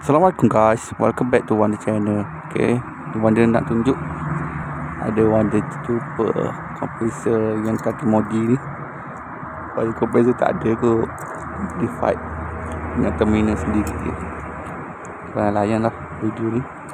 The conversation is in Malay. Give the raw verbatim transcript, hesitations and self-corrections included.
Assalamualaikum guys, welcome back to Wonder Channel. Okay, Wonder nak tunjuk ada Wonder jumpa compressor yang kaki modi ni. Kalau compressor tak ada kot, di fight dengan terminal sendiri. Korang layan lah video ni.